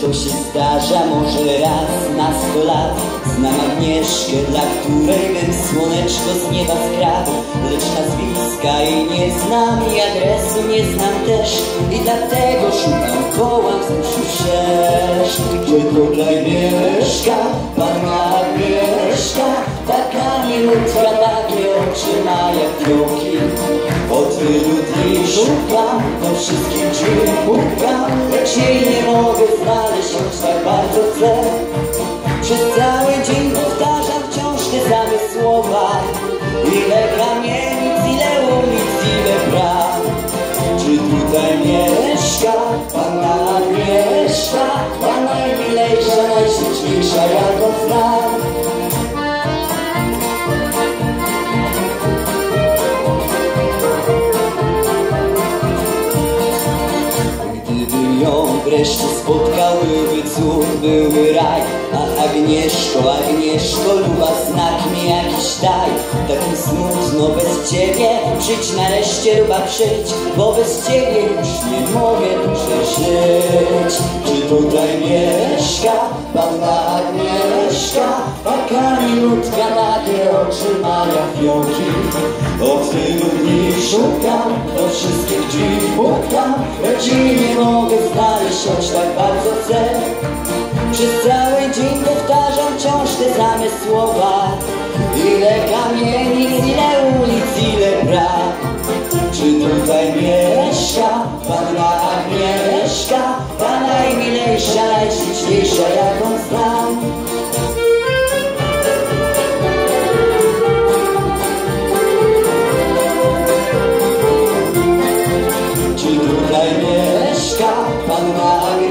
To się zdarza może raz na 100 lat. Znam Agnieszkę, dla której bym słoneczko z nieba skradł, lecz nazwiska jej nie znam i adresu nie znam też, i dlatego szukam koła wzdłuż wszerz. Gdzie tutaj mieszka panna Agnieszka, taka milutka, takie oczy ma jak fiołki. Od tylu dni szukam, do wszystkich drzwi pukam, lecz jej nie mogę znaleźć, choć tak bardzo chcę. Przez cały dzień powtarzam wciąż te same słowa. Ile kamienic, ile ulic, ile bram. Czy tutaj mieszka panna Agnieszka, ta najmilejsza, najśliczniejsza, jaką znam? Wreszcie spotkał, byłby cud, byłby raj. A Agnieszko, Agnieszko, luba, znak mi jakiś daj. Tak mi smutno bez ciebie, przyjdź nareszcie, luba, przyjdź, bo bez ciebie już nie mogę dłużej żyć. Czy tutaj mieszka panna Agnieszka, taka milutka, takie oczy ma jak fiołki. Od tylu dni szukam, do wszystkich drzwi pukam, lecz jej nie mogę znaleźć, choć tak bardzo chcę. Przez cały dzień powtarzam wciąż te same słowa. Ile kamienic, ile ulic, ile bram. Czy tutaj mieszka panna Agnieszka, ta najmilejsza, najśliczniejsza, jaką znam? Czy tutaj mieszka panna Agnieszka,